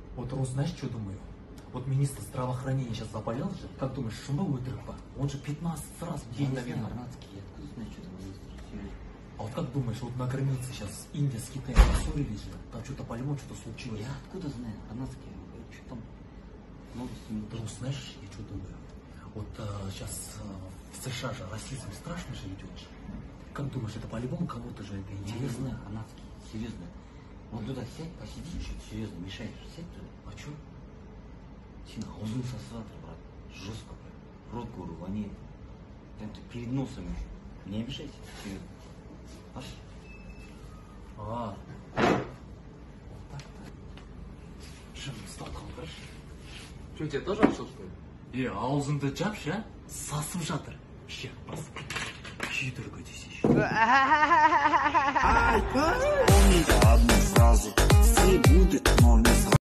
Вот, Рус, знаешь, что думаю? Вот министр здравоохранения сейчас заболел же. Как думаешь, шума өтірік? Он же 15 раз в день, наверное. Арнацкий, я откуда знаю, что там министр? А вот как думаешь, вот на границе сейчас Индия с Китаем поссорились же? Там что-то по-любому что-то случилось. Я откуда знаю? Арнацкий, что там? Новости не Рус, знаешь, я что думаю? Вот сейчас в США же расизм страшно же идет же. Как думаешь, это по-любому кого-то же это Я не интересно? знаю, Арнацкий, серьезно. Вот туда сядь, посиди, что-то серьезно мешаешь. Сядь туда. А что? Син аузын сосыватыр, брат. Жестко прям. Рот, говорю, воняет. Прям ты перед носом еще. Не обижайся, серьезно. Аж. Вот так-то. Шым ұстатқан қаршы. Что, тебе тоже ашыл, что ли? Аузыңды жапшы, а? Сасып жатыр. Шек бас. Күйдіргі десейші. Помните одну